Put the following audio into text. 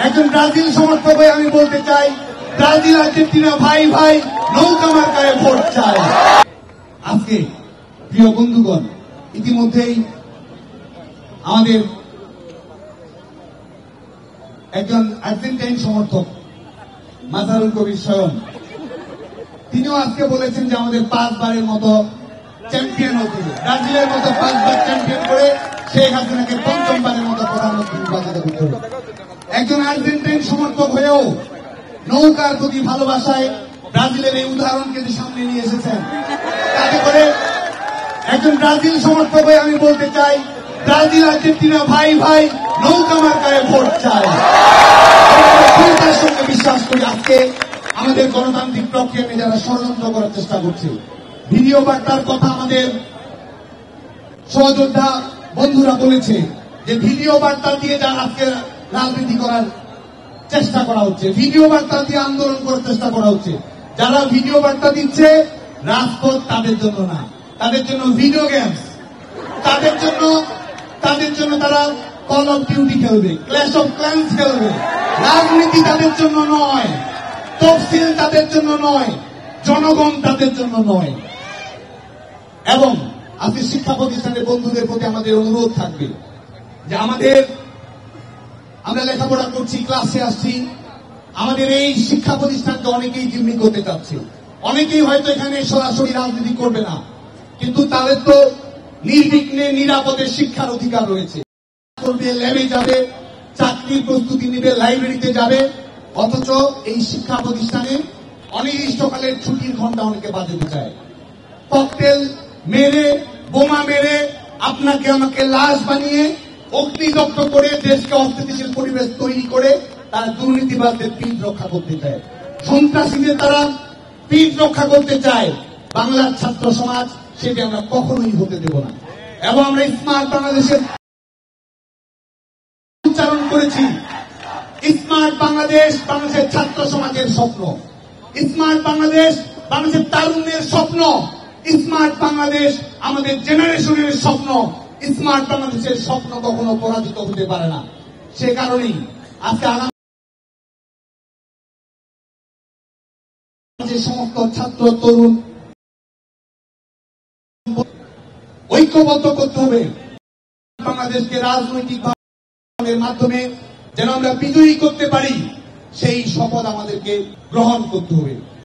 একজন ব্রাজিল সমর্থক হয়ে আমি বলতে চাই, ব্রাজিল আর্জেন্টিনা ভাই ভাই, নৌকা মার্কায় ভোট চাই। আজকে প্রিয় বন্ধুগণ, ইতিমধ্যেই আমাদের একজন আর্জেন্টাইন সমর্থক মাজারুল কবির স্বয়ং, তিনিও আজকে বলেছেন যে আমাদের 5 বারের মতো চ্যাম্পিয়ন হতে হবে, ব্রাজিলের মতো 5 বার চ্যাম্পিয়ন করে শেখ হাসিনাকে 5ম বারের মতো প্রধানমন্ত্রী নির্বাচিত করতে হবে। একজন আর্জেন্টাইন সমর্থক হয়েও নৌকার প্রতি ভালোবাসায় ব্রাজিলের এই উদাহরণকে সামনে নিয়ে এসেছেন। তাতে করে একজন ব্রাজিল সমর্থক হয়ে আমি বলতে চাই, ব্রাজিল আর্জেন্টিনা ভাই ভাই, নৌকা মার্কায় ভোট চাই। তার সঙ্গে বিশ্বাস করি আজকে আমাদের গণতান্ত্রিক প্রক্রিয়াকে যারা ষড়যন্ত্র করার চেষ্টা করছে, ভিডিও বার্তার কথা আমাদের সহযোদ্ধা বন্ধুরা বলেছে যে ভিডিও বার্তা দিয়ে যারা আজকে রাজনীতি করার চেষ্টা করা হচ্ছে, ভিডিও বার্তা দিয়ে আন্দোলন করার চেষ্টা করা হচ্ছে। যারা ভিডিও বার্তা দিচ্ছে, রাজপথ তাদের জন্য না, তাদের জন্য ভিডিও গেমস, তাদের জন্য তারা কল অফ ডিউটি খেলবে, ক্ল্যাশ অফ ক্ল্যান্স খেলবে। রাজনীতি তাদের জন্য নয়, তফসিল তাদের জন্য নয়, জনগণ তাদের জন্য নয়। এবং আজকে শিক্ষা প্রতিষ্ঠানের বন্ধুদের প্রতি আমাদের অনুরোধ থাকবে যে আমরা লেখাপড়া করছি, ক্লাসে আসছি, আমাদের এই শিক্ষা প্রতিষ্ঠানকে অনেকেই জিম্মি করতে চাচ্ছে। অনেকেই হয়তো এখানে সরাসরি রাজনীতি করবে না, কিন্তু তাদের তো নির্বিঘ্নে নিরাপদে শিক্ষার অধিকার রয়েছে। করবে, ল্যাবে যাবে, চাকরির প্রস্তুতি নিবে, লাইব্রেরিতে যাবে, অথচ এই শিক্ষা প্রতিষ্ঠানে অনির্দিষ্টকালের ছুটির ঘন্টা অনেকে বাজাতে চায়। ককটেল মেরে, বোমা মেরে, আপনাকে আমাকে লাশ বানিয়ে অগ্নিদগ্ধ করে দেশকে অস্থিতিশীল পরিবেশ তৈরি করে তারা দুর্নীতিবাদদের পিঠ রক্ষা করতে চায়, সন্ত্রাসীদের তারা পিঠ রক্ষা করতে চায়। বাংলার ছাত্র সমাজ সেটি আমরা কখনোই হতে দেব না। এবং আমরা স্মার্ট বাংলাদেশের উচ্চারণ করেছি। স্মার্ট বাংলাদেশ বাংলাদেশের ছাত্র সমাজের স্বপ্ন, স্মার্ট বাংলাদেশ বাংলাদেশের তারুণ্যের স্বপ্ন, স্মার্ট বাংলাদেশ আমাদের জেনারেশনের স্বপ্ন। স্মার্ট বাংলাদেশের স্বপ্ন কখনো পরাজিত হতে পারে না। সে কারণেই আজকে যে সমস্ত ছাত্র তরুণ ঐক্যবদ্ধ করতে হবে, বাংলাদেশকে রাজনৈতিক মাধ্যমে যেন আমরা বিজয়ী করতে পারি, সেই শপথ আমাদেরকে গ্রহণ করতে হবে।